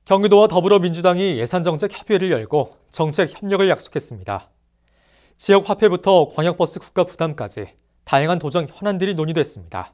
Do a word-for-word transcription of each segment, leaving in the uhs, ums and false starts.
경기도와 더불어민주당이 예산정책협의회를 열고 정책 협력을 약속했습니다. 지역 화폐부터 광역버스 국가 부담까지 다양한 도정 현안들이 논의됐습니다.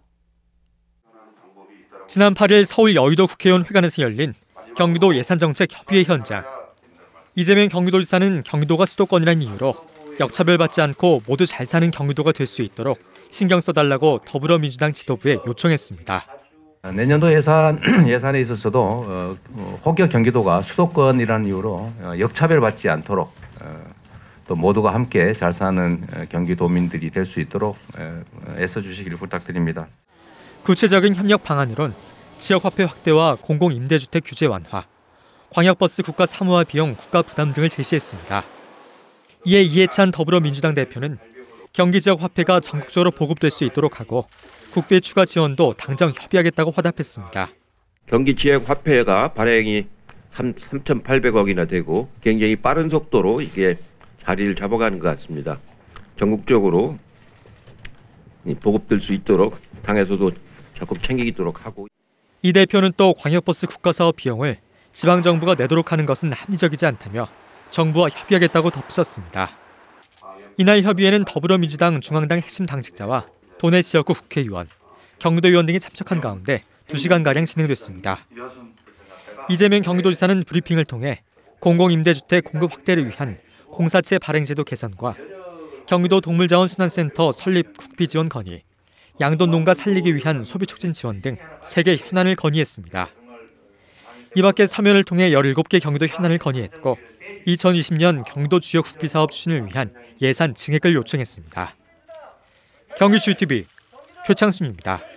지난 팔 일 서울 여의도 국회의원 회관에서 열린 경기도 예산정책협의회 현장. 이재명 경기도지사는 경기도가 수도권이라는 이유로 역차별받지 않고 모두 잘 사는 경기도가 될 수 있도록 신경 써달라고 더불어민주당 지도부에 요청했습니다. 내년도 예산, 예산에 있어서도 어, 혹여 경기도가 수도권이라는 이유로 어, 역차별받지 않도록 어, 또 모두가 함께 잘 사는 경기도민들이 될 수 있도록 애써주시기를 부탁드립니다. 구체적인 협력 방안으론 지역화폐 확대와 공공임대주택 규제 완화, 광역버스 국가 사무화 비용 국가 부담 등을 제시했습니다. 이에 이해찬 더불어민주당 대표는 경기 지역 화폐가 전국적으로 보급될 수 있도록 하고 국비 추가 지원도 당장 협의하겠다고 화답했습니다. 경기 지역 화폐가 발행이 삼천팔백억이나 되고 굉장히 빠른 속도로 이게 자리를 잡아가는 것 같습니다. 전국적으로 보급될 수 있도록 당에서도 적극 챙기도록 하고. 이 대표는 또 광역버스 국가사업 비용을 지방정부가 내도록 하는 것은 합리적이지 않다며 정부와 협의하겠다고 덧붙였습니다. 이날 협의회는 더불어민주당 중앙당 핵심 당직자와 도내 지역구 국회의원, 경기도 의원 등이 참석한 가운데 두 시간가량 진행됐습니다. 이재명 경기도지사는 브리핑을 통해 공공임대주택 공급 확대를 위한 공사채 발행제도 개선과 경기도 동물자원순환센터 설립 국비 지원 건의, 양돈 농가 살리기 위한 소비 촉진 지원 등 세 개 현안을 건의했습니다. 이 밖에 서면을 통해 열일곱 개 경기도 현안을 건의했고 이천이십 년 경기도 주요 국비 사업 추진을 위한 예산 증액을 요청했습니다. 경기지유티비 최창순입니다.